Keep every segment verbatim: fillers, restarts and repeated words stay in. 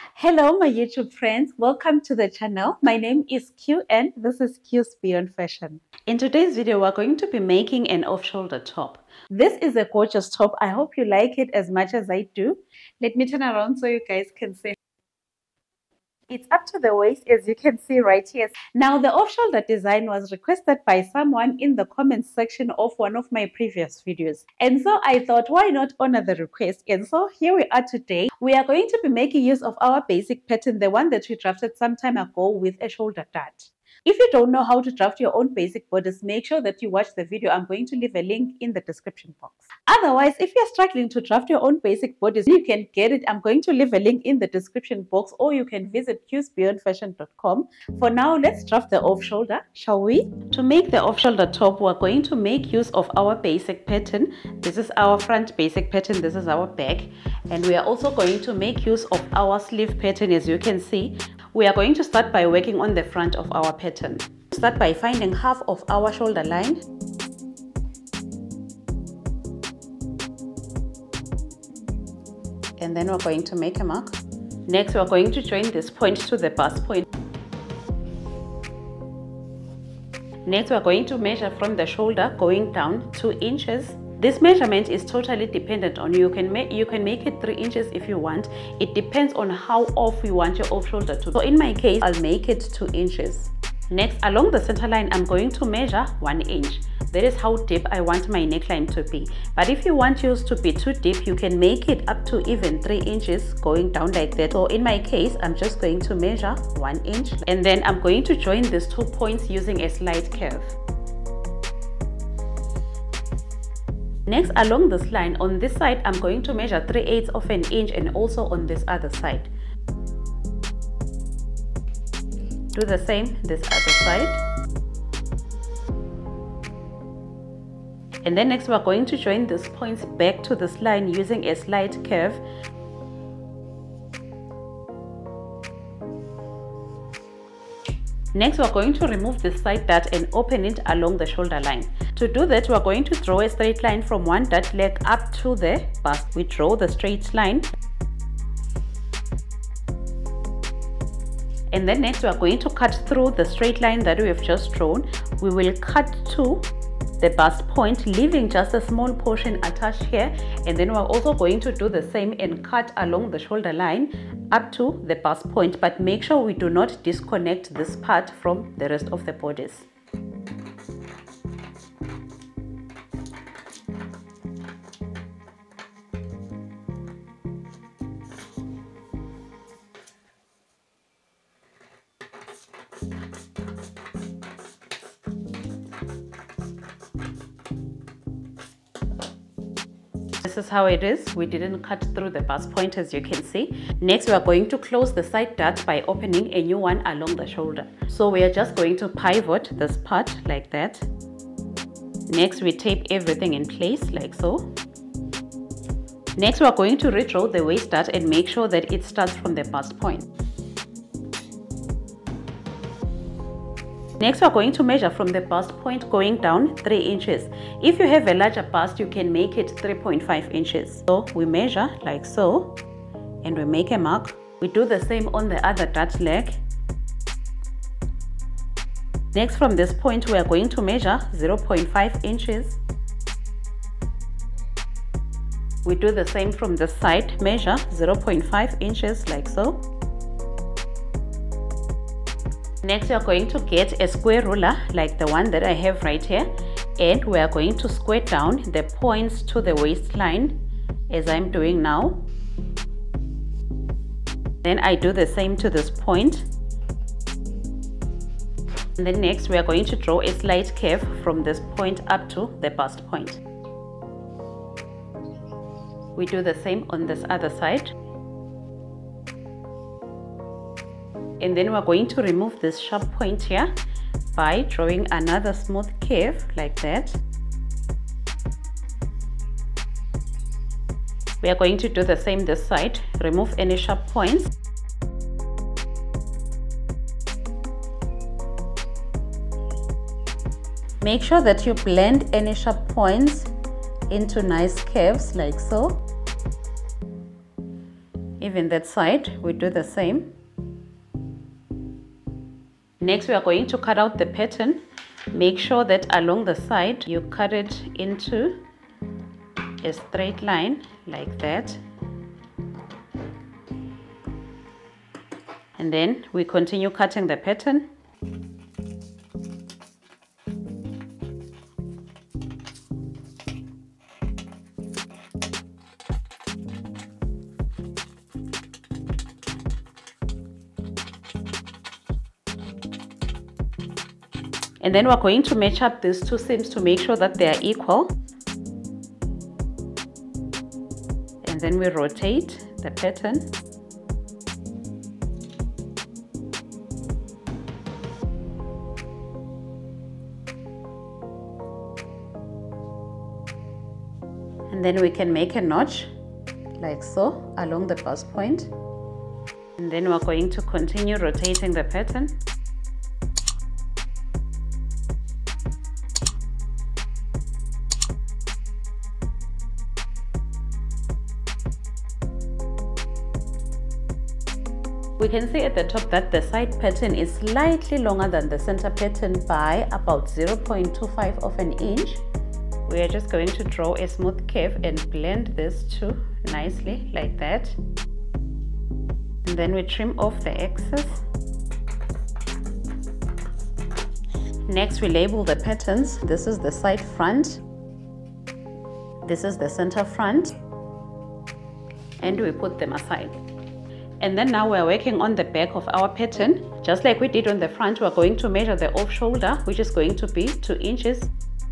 Hello, my YouTube friends. Welcome to the channel. My name is Q and this is Q's Beyond Fashion. In today's video, we're going to be making an off-shoulder top. This is a gorgeous top. I hope you like it as much as I do. Let me turn around so you guys can see. It's up to the waist, as you can see right here. Now, the off-shoulder design was requested by someone in the comments section of one of my previous videos. And so I thought, why not honor the request? And so here we are today. We are going to be making use of our basic pattern, the one that we drafted some time ago with a shoulder dart. If you don't know how to draft your own basic bodice, make sure that you watch the video. I'm going to leave a link in the description box. Otherwise, if you're struggling to draft your own basic bodice, you can get it. I'm going to leave a link in the description box, or you can visit qs beyond fashion dot com. For now, let's draft the off-shoulder, shall we? To make the off-shoulder top, we're going to make use of our basic pattern. This is our front basic pattern. This is our back. And we are also going to make use of our sleeve pattern, as you can see. We are going to start by working on the front of our pattern. Start by finding half of our shoulder line. And then we're going to make a mark. Next, we're going to join this point to the bust point. Next, we're going to measure from the shoulder going down two inches. This measurement is totally dependent on you. You can make you can make it three inches if you want. It depends on how off you want your off shoulder to be. So in my case, I'll make it two inches. Next, along the center line, I'm going to measure one inch. That is how deep I want my neckline to be. But if you want yours to be too deep, you can make it up to even three inches going down like that. So in my case, I'm just going to measure one inch. And then I'm going to join these two points using a slight curve. Next, along this line, on this side, I'm going to measure three eighths of an inch, and also on this other side. Do the same this other side. And then next, we're going to join these points back to this line using a slight curve. Next, we're going to remove this side dart and open it along the shoulder line. To do that, we're going to draw a straight line from one dart leg up to the bust. We draw the straight line. And then next, we're going to cut through the straight line that we have just drawn. We will cut to the bust point, leaving just a small portion attached here. And then we're also going to do the same and cut along the shoulder line up to the bust point, but make sure we do not disconnect this part from the rest of the bodice. This is how it is. We didn't cut through the bust point, as you can see. Next, we are going to close the side dart by opening a new one along the shoulder. So we are just going to pivot this part like that. Next, we tape everything in place like so. Next, we are going to redraw the waist dart and make sure that it starts from the bust point. Next, we are going to measure from the bust point going down three inches. If you have a larger bust, you can make it three point five inches. So we measure like so, and we make a mark. We do the same on the other dart leg. Next, from this point, we are going to measure zero point five inches. We do the same from the side, measure zero point five inches like so. Next, we are going to get a square ruler like the one that I have right here, and we are going to square down the points to the waistline as I'm doing now. Then I do the same to this point. And then next, we are going to draw a slight curve from this point up to the bust point. We do the same on this other side. And then we're going to remove this sharp point here by drawing another smooth curve like that. We are going to do the same this side. Remove any sharp points. Make sure that you blend any sharp points into nice curves like so. even that side we do the same. Next we are going to cut out the pattern. Make sure that along the side you cut it into a straight line like that, and then we continue cutting the pattern. And then we're going to match up these two seams to make sure that they are equal. And then we rotate the pattern. And then we can make a notch like so along the bust point. And then we're going to continue rotating the pattern. We can see at the top that the side pattern is slightly longer than the center pattern by about zero point two five of an inch. We are just going to draw a smooth curve and blend this two nicely like that. And then we trim off the excess. Next we label the patterns. This is the side front. This is the center front. And we put them aside. And then now we're working on the back of our pattern. Just like we did on the front, we're going to measure the off shoulder, which is going to be two inches.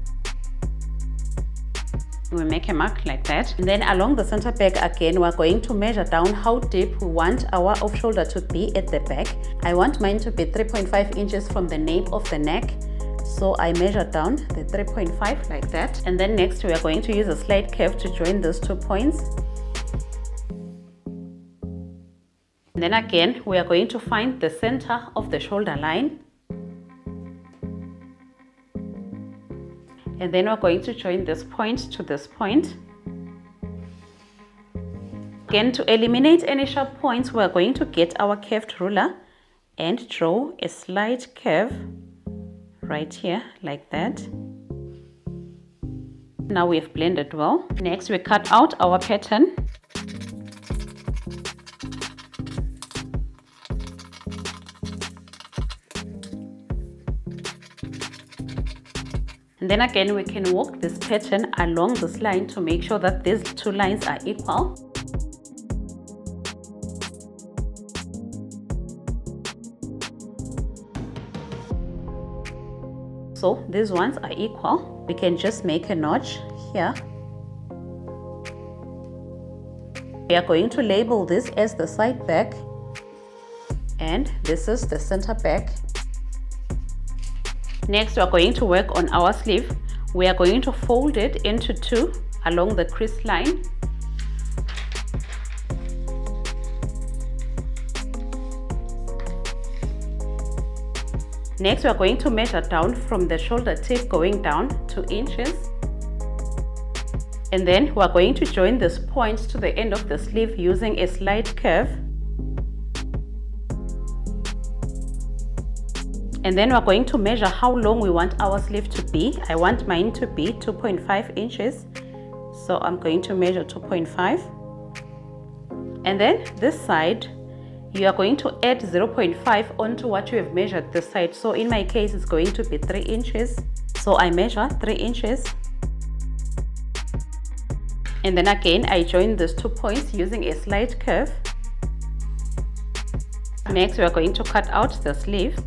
We make a mark like that. And then along the center back again, we're going to measure down how deep we want our off shoulder to be at the back. I want mine to be three point five inches from the nape of the neck. So I measure down the three point five like that. And then next we are going to use a slight curve to join those two points. And then again, we are going to find the center of the shoulder line. And then we're going to join this point to this point. Again, to eliminate any sharp points, we're going to get our curved ruler and draw a slight curve right here like that. Now we've blended well. Next, we cut out our pattern. And then again, we can walk this pattern along this line to make sure that these two lines are equal. So these ones are equal. We can just make a notch here. We are going to label this as the side back, and this is the center back. Next, we are going to work on our sleeve. We are going to fold it into two along the crease line. Next, we are going to measure down from the shoulder tip going down two inches. And then we are going to join this point to the end of the sleeve using a slight curve. And then we're going to measure how long we want our sleeve to be. I want mine to be two point five inches. So I'm going to measure two point five. And then this side, you are going to add zero point five onto what you have measured this side. So in my case, it's going to be three inches. So I measure three inches. And then again, I join these two points using a slight curve. Next, we are going to cut out the sleeve.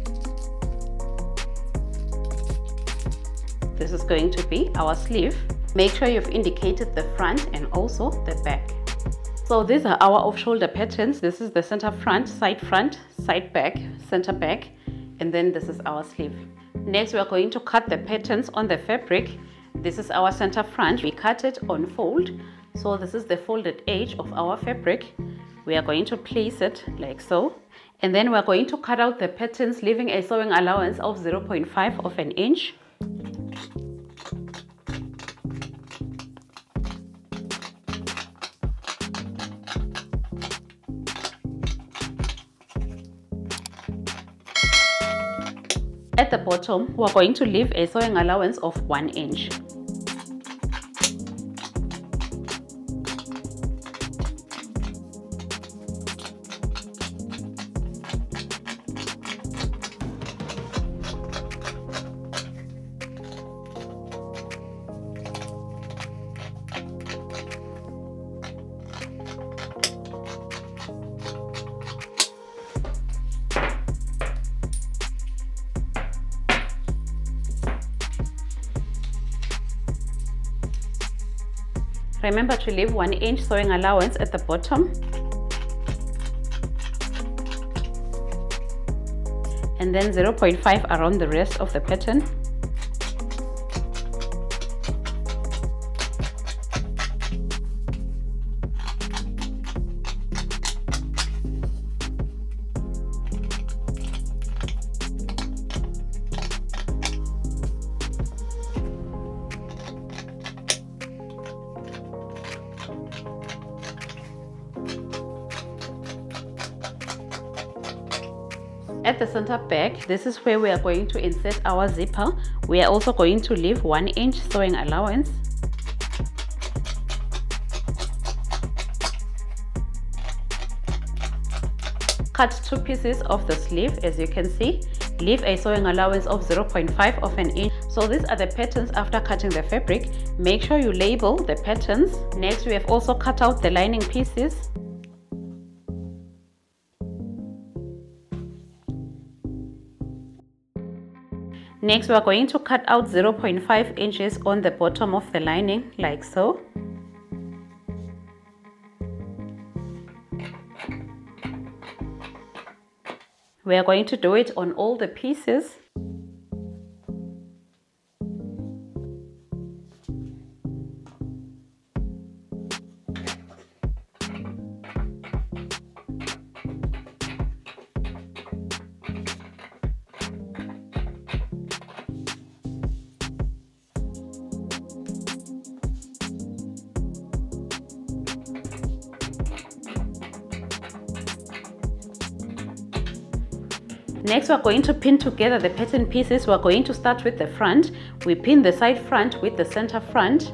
This is going to be our sleeve. Make sure you've indicated the front and also the back. So these are our off-shoulder patterns. This is the center front, side front, side back, center back, and then this is our sleeve. Next, we are going to cut the patterns on the fabric. This is our center front. We cut it on fold. So this is the folded edge of our fabric. We are going to place it like so. And then we are going to cut out the patterns, leaving a sewing allowance of zero point five of an inch. At the bottom, we're going to leave a sewing allowance of one inch. Remember to leave one inch sewing allowance at the bottom. And then zero point five around the rest of the pattern. At the center back, this is where we are going to insert our zipper. We are also going to leave one inch sewing allowance. Cut two pieces of the sleeve. As you can see, leave a sewing allowance of zero point five of an inch. So these are the patterns after cutting the fabric. Make sure you label the patterns. Next, we have also cut out the lining pieces. Next, we are going to cut out zero point five inches on the bottom of the lining, like so. We are going to do it on all the pieces. Next, we're going to pin together the pattern pieces. We're going to start with the front. We pin the side front with the center front.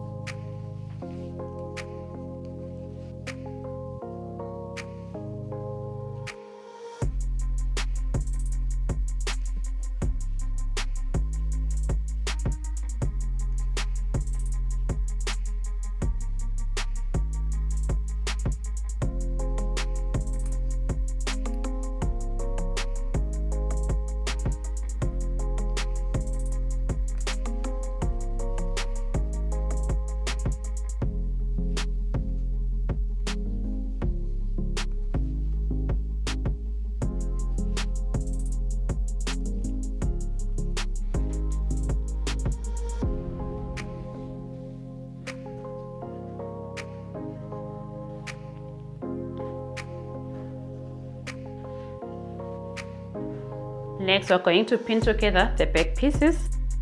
Next, we're going to pin together the back pieces.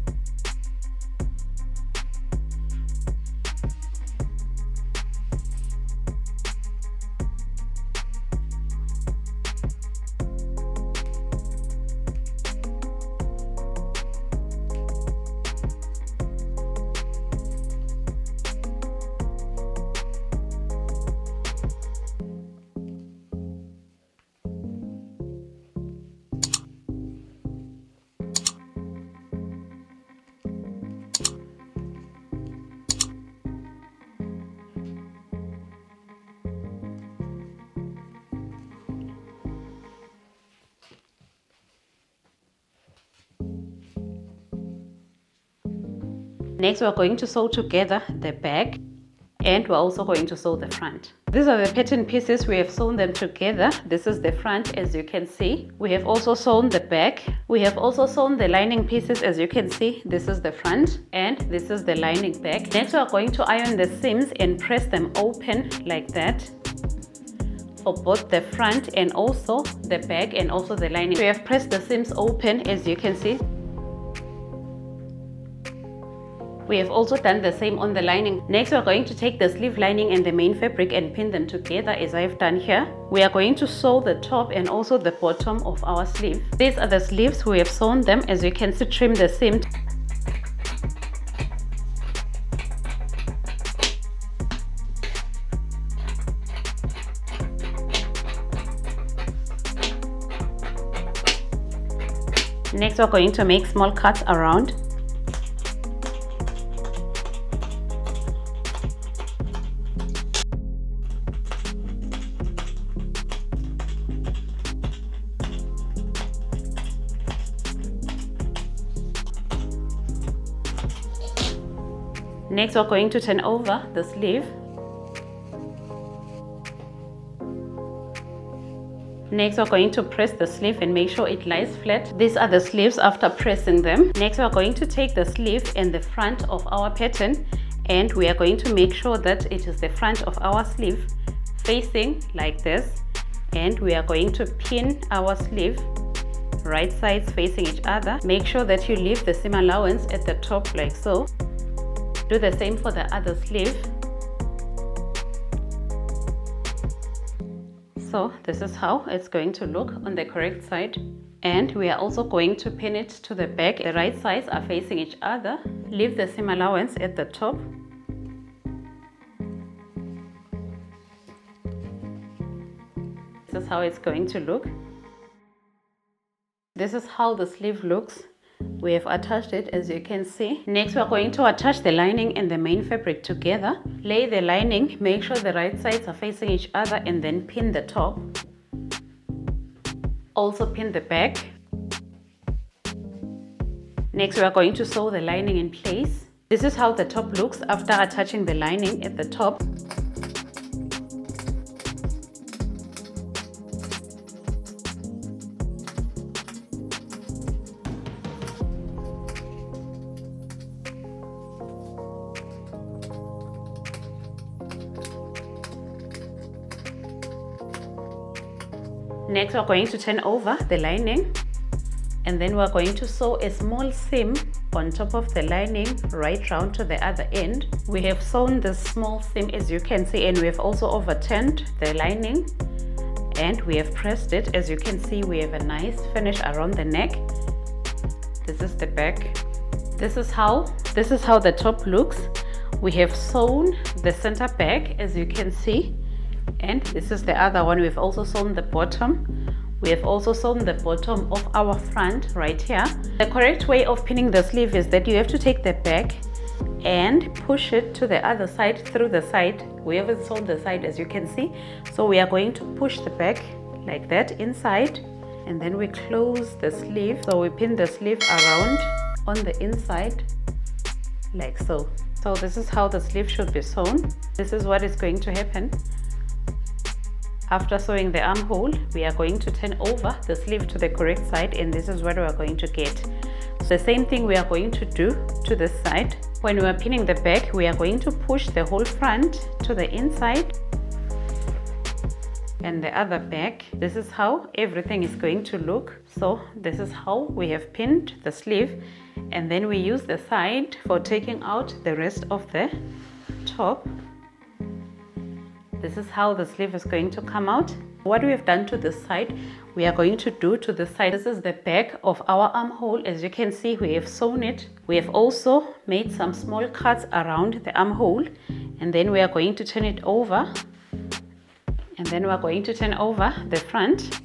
Next, we're going to sew together the back, and we're also going to sew the front. These are the pattern pieces. We have sewn them together. This is the front, as you can see. We have also sewn the back. We have also sewn the lining pieces, as you can see. This is the front and this is the lining back. Next, we are going to iron the seams and press them open like that for both the front and also the back and also the lining. We have pressed the seams open, as you can see. We have also done the same on the lining. Next, we're going to take the sleeve lining and the main fabric and pin them together as I've done here. We are going to sew the top and also the bottom of our sleeve. These are the sleeves. We have sewn them. As you can see, trim the seam. Next, we're going to make small cuts around. Next, we're going to turn over the sleeve. Next, we're going to press the sleeve and make sure it lies flat. These are the sleeves after pressing them. Next, we're going to take the sleeve and the front of our pattern, and we are going to make sure that it is the front of our sleeve facing like this, and we are going to pin our sleeve right sides facing each other. Make sure that you leave the seam allowance at the top like so. Do the same for the other sleeve. So this is how it's going to look on the correct side. And we are also going to pin it to the back. The right sides are facing each other. Leave the seam allowance at the top. This is how it's going to look. This is how the sleeve looks. We have attached it, as you can see. Next, we are going to attach the lining and the main fabric together. Lay the lining, make sure the right sides are facing each other, and then pin the top. Also pin the back. Next, we are going to sew the lining in place. This is how the top looks after attaching the lining at the top. Next, we're going to turn over the lining, and then we're going to sew a small seam on top of the lining right round to the other end. We have sewn this small seam, as you can see, and we have also overturned the lining, and we have pressed it. As you can see, we have a nice finish around the neck. This is the back. This is how this is how the top looks. We have sewn the center back, as you can see. And this is the other one. We've also sewn the bottom. We have also sewn the bottom of our front right here. The correct way of pinning the sleeve is that you have to take the back and push it to the other side through the side. We haven't sewn the side, as you can see. So we are going to push the back like that inside, and then we close the sleeve. So we pin the sleeve around on the inside like so. So this is how the sleeve should be sewn. This is what is going to happen. After sewing the armhole, we are going to turn over the sleeve to the correct side, and this is what we are going to get. So the same thing we are going to do to this side. When we are pinning the back, we are going to push the whole front to the inside and the other back. This is how everything is going to look. So this is how we have pinned the sleeve, and then we use the side for taking out the rest of the top. This is how the sleeve is going to come out. What we have done to this side, we are going to do to this side. This is the back of our armhole. As you can see, we have sewn it. We have also made some small cuts around the armhole, and then we are going to turn it over, and then we are going to turn over the front.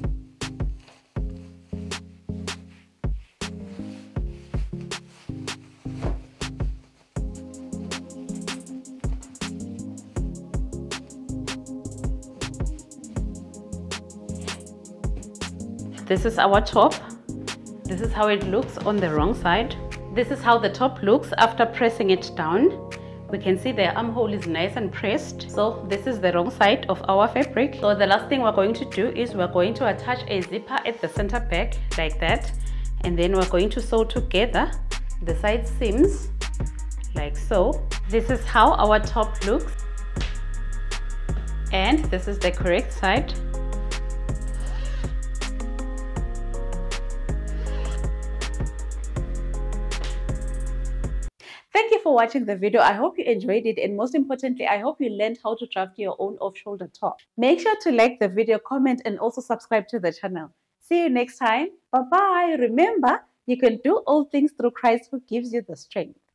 This is our top. This is how it looks on the wrong side. This is how the top looks after pressing it down. We can see the armhole is nice and pressed. So this is the wrong side of our fabric. So the last thing we're going to do is we're going to attach a zipper at the center back like that. And then we're going to sew together the side seams like so. This is how our top looks. And this is the correct side. Thank you for watching the video. I hope you enjoyed it, and most importantly, I hope you learned how to draft your own off-shoulder top. Make sure to like the video, comment, and also subscribe to the channel. See you next time. Bye-bye. Remember, you can do all things through Christ who gives you the strength.